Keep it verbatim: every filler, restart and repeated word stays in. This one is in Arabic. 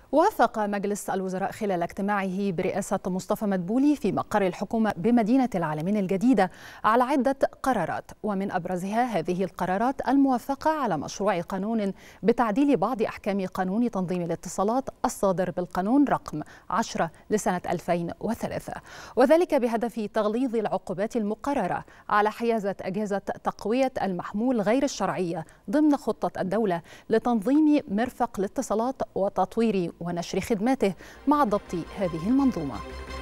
وافق مجلس الوزراء خلال اجتماعه برئاسة مصطفى مدبولي في مقر الحكومة بمدينة العالمين الجديدة على عدة قرارات، ومن أبرزها هذه القرارات الموافقة على مشروع قانون بتعديل بعض أحكام قانون تنظيم الاتصالات الصادر بالقانون رقم عشرة لسنة ألفين وثلاثة، وذلك بهدف تغليظ العقوبات المقررة على حيازة أجهزة تقوية المحمول غير الشرعية ضمن خطة الدولة لتنظيم مرفق الاتصالات وتطوير ونشر خدماته مع ضبط هذه المنظومة.